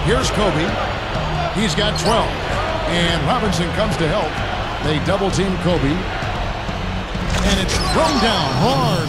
Here's Kobe. He's got 12. And Robinson comes to help. They double-team Kobe. And it's thrown down hard